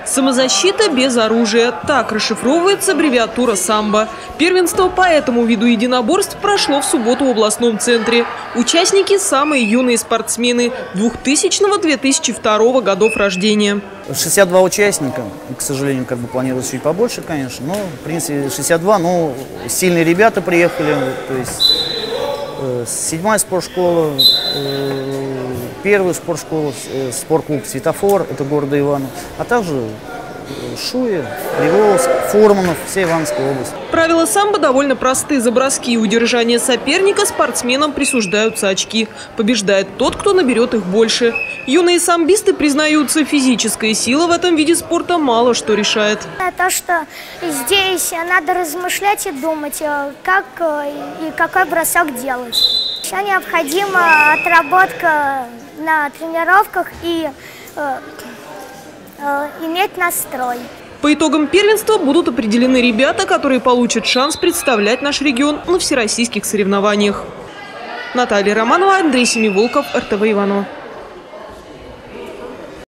Самозащита без оружия. Так расшифровывается аббревиатура самбо. Первенство по этому виду единоборств прошло в субботу в областном центре. Участники – самые юные спортсмены 2000-2002 годов рождения. 62 участника. К сожалению, планировалось чуть побольше, конечно. Но, в принципе, 62. Но сильные ребята приехали. То есть 7-я спортшкола, 1-я спортшкола, спортклуб «Светофор», это города Иваново, а также Шуя, Приволжск, Фурманов, вся Ивановская область. Правила самбо довольно просты. За броски и удержание соперника спортсменам присуждаются очки. Побеждает тот, кто наберет их больше. Юные самбисты признаются, физическая сила в этом виде спорта мало что решает. То, что здесь надо размышлять и думать, как и какой бросок делать. Еще необходима отработка на тренировках и иметь настрой. По итогам первенства будут определены ребята, которые получат шанс представлять наш регион на всероссийских соревнованиях. Наталья Романова, Андрей Семиволков, РТВ Иваново.